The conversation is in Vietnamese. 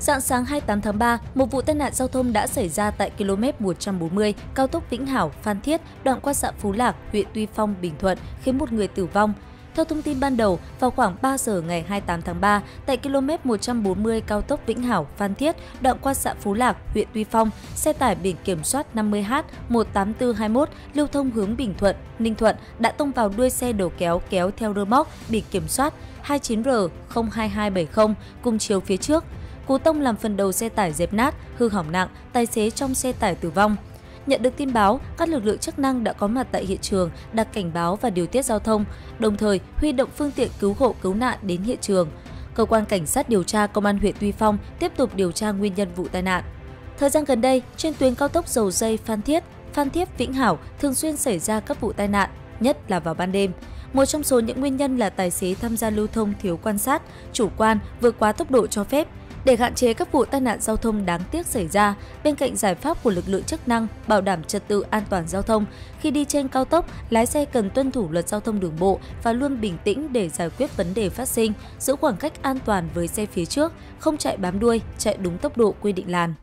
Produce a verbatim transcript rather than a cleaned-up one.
Rạng sáng hai mươi tám tháng ba, một vụ tai nạn giao thông đã xảy ra tại ki lô mét một trăm bốn mươi cao tốc Vĩnh Hảo - Phan Thiết, đoạn qua xã Phú Lạc, huyện Tuy Phong, Bình Thuận, khiến một người tử vong. Theo thông tin ban đầu, vào khoảng ba giờ ngày hai mươi tám tháng ba, tại ki lô mét một trăm bốn mươi cao tốc Vĩnh Hảo - Phan Thiết, đoạn qua xã Phú Lạc, huyện Tuy Phong, xe tải biển kiểm soát năm mươi H một tám tư hai mốt lưu thông hướng Bình Thuận, Ninh Thuận đã tông vào đuôi xe đầu kéo kéo theo rơ moóc biển kiểm soát hai chín R không hai hai bảy không cùng chiều phía trước. Cú tông làm phần đầu xe tải dẹp nát, hư hỏng nặng, tài xế trong xe tải tử vong. Nhận được tin báo, các lực lượng chức năng đã có mặt tại hiện trường, đặt cảnh báo và điều tiết giao thông, đồng thời huy động phương tiện cứu hộ cứu nạn đến hiện trường. Cơ quan cảnh sát điều tra Công an huyện Tuy Phong tiếp tục điều tra nguyên nhân vụ tai nạn. Thời gian gần đây, trên tuyến cao tốc dầu dây Phan Thiết, Phan Thiết Vĩnh Hảo thường xuyên xảy ra các vụ tai nạn, nhất là vào ban đêm. Một trong số những nguyên nhân là tài xế tham gia lưu thông thiếu quan sát, chủ quan, vượt quá tốc độ cho phép. Để hạn chế các vụ tai nạn giao thông đáng tiếc xảy ra, bên cạnh giải pháp của lực lượng chức năng bảo đảm trật tự an toàn giao thông, khi đi trên cao tốc, lái xe cần tuân thủ luật giao thông đường bộ và luôn bình tĩnh để giải quyết vấn đề phát sinh, giữ khoảng cách an toàn với xe phía trước, không chạy bám đuôi, chạy đúng tốc độ quy định làn.